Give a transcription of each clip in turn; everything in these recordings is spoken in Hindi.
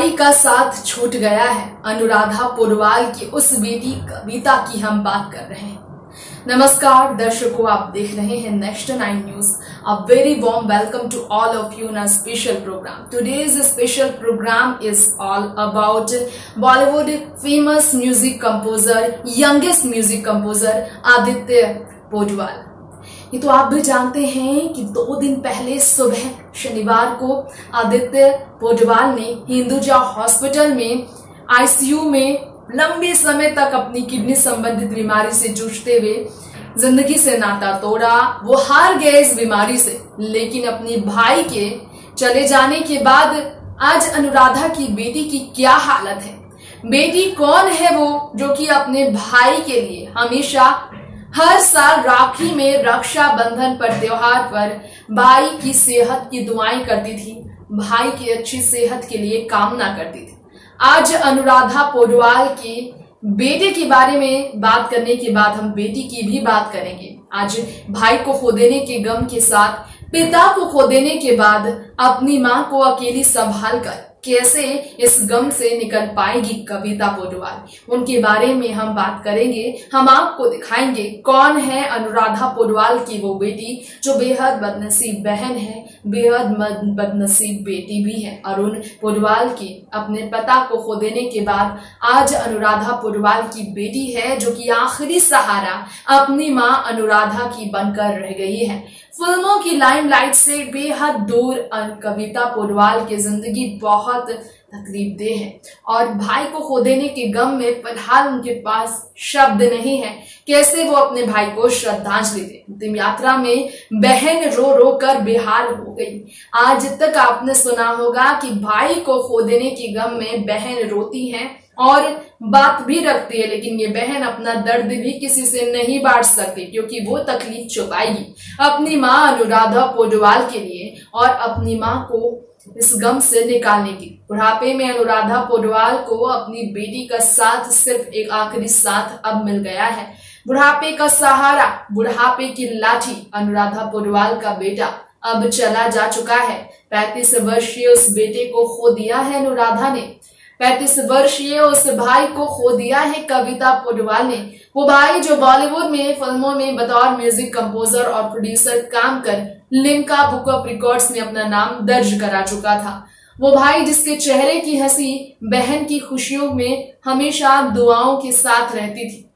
भाई का साथ छूट गया है। अनुराधा पौडवाल की उस बेटी कविता की हम बात कर रहे हैं। नमस्कार दर्शकों, आप देख रहे हैं next 9 news. A very warm welcome to all of you in a special program. Today's special program is all about Bollywood famous music composer, youngest music composer Aditya Paudwal. ये तो आप भी जानते हैं कि 2 दिन पहले सुबह शनिवार को आदित्य पौडवाल ने हिंदुजा हॉस्पिटल में आईसीयू में लंबे समय तक अपनी किडनी संबंधित बीमारी से जूझते हुए जिंदगी से नाता तोड़ा। वो हार गए इस बीमारी से, लेकिन अपने भाई के चले जाने के बाद आज अनुराधा की बेटी की क्या हालत है। बेटी कौन है वो जो कि अपने भाई के लिए हमेशा हर साल राखी में रक्षाबंधन पर त्योहार पर भाई की सेहत की दुआएं करती थी, भाई की अच्छी सेहत के लिए कामना करती थी। आज अनुराधा पौडवाल की बेटे के बारे में बात करने के बाद हम बेटी की भी बात करेंगे। आज भाई को खो देने के गम के साथ पिता को खो देने के बाद अपनी मां को अकेली संभाल कर कैसे इस गम से निकल पाएगी कविता पौडवाल, उनके बारे में हम बात करेंगे। हम आपको दिखाएंगे कौन है अनुराधा पौडवाल की वो बेटी जो बेहद बदनसीब बहन है, बेहद बदनसीब बेटी भी है। अरुण पौडवाल की अपने पिता को खो देने के बाद आज अनुराधा पौडवाल की बेटी है जो कि आखिरी सहारा अपनी मां अनुराधा की बनकर रह गई है। फिल्मों की लाइमलाइट से बेहद दूर कविता पौडवाल की जिंदगी बहुत तकलीफदेह है और भाई को खो देने के गम में फिलहाल उनके पास शब्द नहीं है कैसे वो अपने भाई को श्रद्धांजलि दे। अंतिम यात्रा में बहन रो रो कर बेहाल हो गई। आज तक आपने सुना होगा कि भाई को खो देने के गम में बहन रोती है और बात भी रखती है, लेकिन ये बहन अपना दर्द भी किसी से नहीं बांट सकती क्योंकि वो तकलीफ छुपाएगी अपनी मां अनुराधा पौडवाल के लिए और अपनी मां को इस गम से निकालने की। बुढ़ापे में अनुराधा पौडवाल को अपनी बेटी का साथ, सिर्फ एक आखिरी साथ अब मिल गया है। बुढ़ापे का सहारा, बुढ़ापे की लाठी अनुराधा पौडवाल का बेटा अब चला जा चुका है। 35 वर्षीय उस बेटे को खो दिया है अनुराधा ने। 35 वर्षीय उस भाई को खो दिया है कविता पौडवाल ने। वो भाई जो बॉलीवुड में फिल्मों में बतौर म्यूजिक कंपोजर और प्रोड्यूसर काम कर लिम्का बुक ऑफ रिकॉर्ड्स में अपना नाम दर्ज करा चुका था। वो भाई जिसके चेहरे की हंसी बहन की खुशियों में हमेशा दुआओं के साथ रहती थी,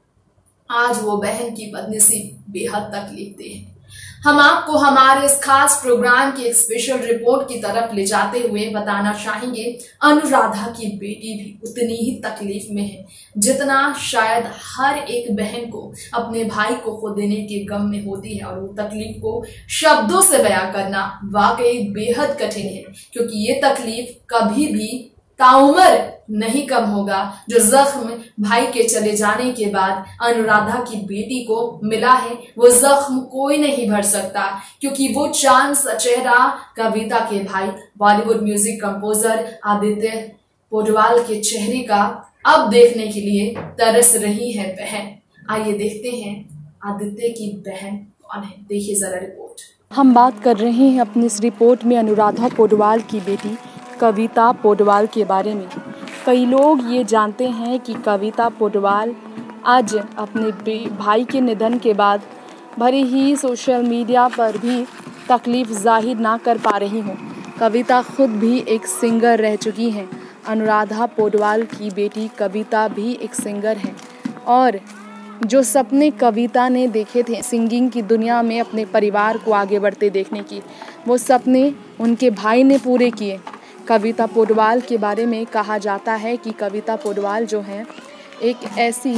आज वो बहन की बदनसीब बेहद तकलीफदेह है। हम आपको हमारे इस खास प्रोग्राम की एक स्पेशल रिपोर्ट की तरफ ले जाते हुए बताना चाहेंगे अनुराधा की बेटी भी उतनी ही तकलीफ में है जितना शायद हर एक बहन को अपने भाई को खो देने के गम में होती है। और वो तकलीफ को शब्दों से बयां करना वाकई बेहद कठिन है क्योंकि ये तकलीफ कभी भी ताउम्र नहीं कम होगा जो जख्म भाई के चले जाने के बाद अनुराधा की बेटी को मिला है। वो जख्म कोई नहीं भर सकता क्योंकि वो चांद सा चेहरा कविता के भाई Bollywood music composer Aditya Paudwal के चेहरे का अब देखने के लिए तरस रही है बहन। आइए देखते हैं आदित्य की बहन कौन है, देखिए जरा रिपोर्ट। हम बात कर रहे हैं अपनी इस रिपोर्ट में अनुराधा पौडवाल की बेटी कविता पौडवाल के बारे में। कई लोग ये जानते हैं कि कविता पौडवाल आज अपने भाई के निधन के बाद भले ही सोशल मीडिया पर भी तकलीफ़ जाहिर ना कर पा रही हूँ। कविता खुद भी एक सिंगर रह चुकी हैं। अनुराधा पौडवाल की बेटी कविता भी एक सिंगर हैं और जो सपने कविता ने देखे थे सिंगिंग की दुनिया में अपने परिवार को आगे बढ़ते देखने की, वो सपने उनके भाई ने पूरे किए। कविता पौडवाल के बारे में कहा जाता है कि कविता पौडवाल जो हैं एक ऐसी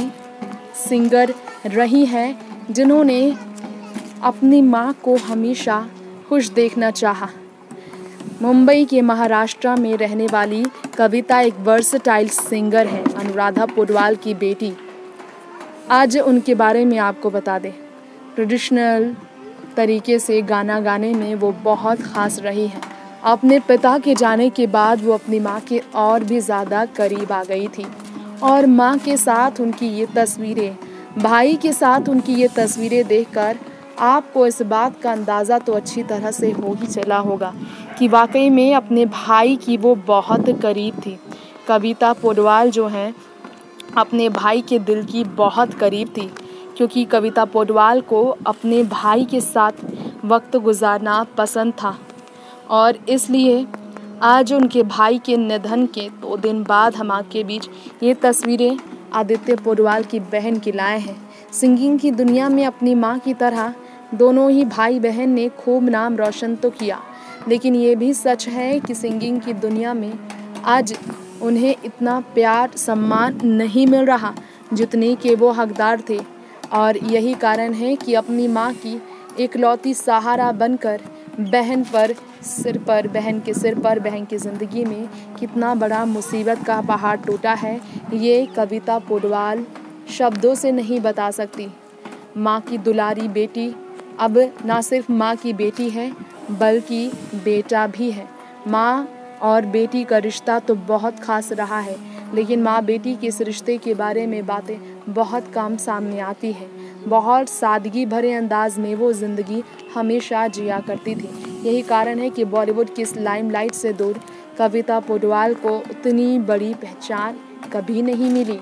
सिंगर रही हैं जिन्होंने अपनी मां को हमेशा खुश देखना चाहा। मुंबई के महाराष्ट्र में रहने वाली कविता एक वर्सटाइल सिंगर है। अनुराधा पौडवाल की बेटी, आज उनके बारे में आपको बता दें, ट्रेडिशनल तरीके से गाना गाने में वो बहुत ख़ास रही हैं। अपने पिता के जाने के बाद वो अपनी माँ के और भी ज़्यादा करीब आ गई थी और माँ के साथ उनकी ये तस्वीरें, भाई के साथ उनकी ये तस्वीरें देखकर आपको इस बात का अंदाज़ा तो अच्छी तरह से हो ही चला होगा कि वाकई में अपने भाई की वो बहुत करीब थी। कविता पौडवाल जो हैं अपने भाई के दिल की बहुत करीब थी, क्योंकि कविता पौडवाल को अपने भाई के साथ वक्त गुजारना पसंद था और इसलिए आज उनके भाई के निधन के 2 दिन बाद हम आपके बीच ये तस्वीरें आदित्य पौडवाल की बहन की लाए हैं। सिंगिंग की दुनिया में अपनी मां की तरह दोनों ही भाई बहन ने खूब नाम रोशन तो किया, लेकिन ये भी सच है कि सिंगिंग की दुनिया में आज उन्हें इतना प्यार सम्मान नहीं मिल रहा जितने के वो हकदार थे। और यही कारण है कि अपनी मां की इकलौती सहारा बनकर बहन के सिर पर बहन की ज़िंदगी में कितना बड़ा मुसीबत का पहाड़ टूटा है, ये कविता पौडवाल शब्दों से नहीं बता सकती। माँ की दुलारी बेटी अब ना सिर्फ माँ की बेटी है बल्कि बेटा भी है। माँ और बेटी का रिश्ता तो बहुत खास रहा है, लेकिन माँ बेटी के इस रिश्ते के बारे में बातें बहुत कम सामने आती है। बहुत सादगी भरे अंदाज में वो ज़िंदगी हमेशा जिया करती थी। यही कारण है कि बॉलीवुड की इस लाइमलाइट से दूर कविता पौडवाल को उतनी बड़ी पहचान कभी नहीं मिली।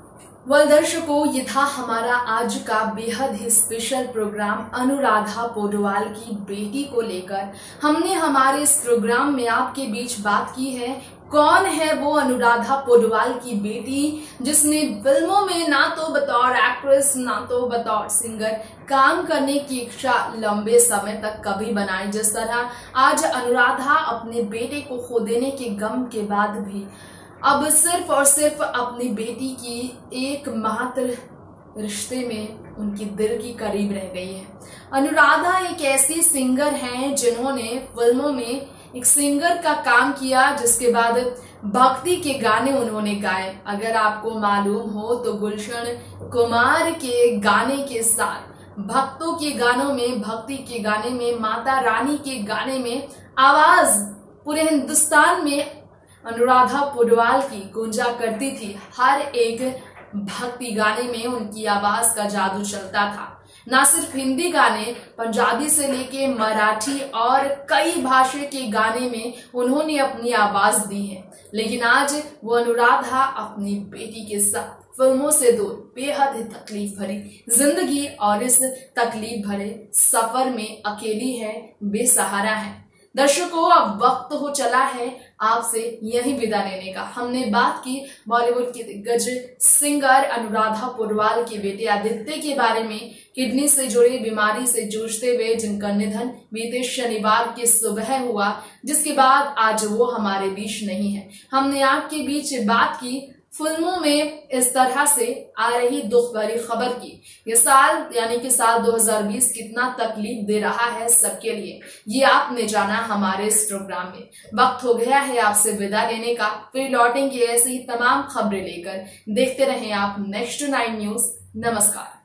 दर्शकों, ये था हमारा आज का बेहद ही स्पेशल प्रोग्राम अनुराधा पौडवाल की बेटी को लेकर। हमने हमारे इस प्रोग्राम में आपके बीच बात की है कौन है वो अनुराधा पौडवाल की बेटी जिसने फिल्मों में ना तो बतौर एक्ट्रेस ना तो बतौर सिंगर काम करने की इच्छा लंबे समय तक कभी बनाई। जिस तरह आज अनुराधा अपने बेटे को खो देने के गम के बाद भी अब सिर्फ और सिर्फ अपनी बेटी की एकमात्र रिश्ते में उनकी दिल की करीब रह गई है। अनुराधा एक ऐसी सिंगर हैं जिन्होंने फिल्मों में एक सिंगर का काम किया, जिसके बाद भक्ति के गाने उन्होंने गाए। अगर आपको मालूम हो तो गुलशन कुमार के गाने के साथ भक्तों के गानों में, भक्ति के गाने में, माता रानी के गाने में आवाज पूरे हिंदुस्तान में अनुराधा पौडवाल की गूंजा करती थी। हर एक भक्ति गाने में उनकी आवाज का जादू चलता था। ना सिर्फ हिंदी गाने, पंजाबी से लेके मराठी और कई भाषा के गाने में उन्होंने अपनी आवाज दी है। लेकिन आज वो अनुराधा अपनी बेटी के साथ फिल्मों से दूर बेहद ही तकलीफ भरी जिंदगी और इस तकलीफ भरे सफर में अकेली है, बेसहारा है। दर्शकों, अब वक्त हो चला है आपसे यही विदा लेने का। हमने बात की बॉलीवुड की दिग्गज सिंगर अनुराधा पौडवाल के बेटे आदित्य के बारे में, किडनी से जुड़ी बीमारी से जूझते हुए जिनका निधन बीते शनिवार की सुबह हुआ, जिसके बाद आज वो हमारे बीच नहीं है। हमने आपके बीच बात की फिल्मों में इस तरह से आ रही दुख भरी खबर की। ये साल यानी कि साल 2020 कितना तकलीफ दे रहा है सबके लिए, ये आपने जाना हमारे इस प्रोग्राम में। वक्त हो गया है आपसे विदा लेने का, फिर लौटेंगे ऐसी ही तमाम खबरें लेकर। देखते रहें आप नेक्स्ट 9 न्यूज। नमस्कार।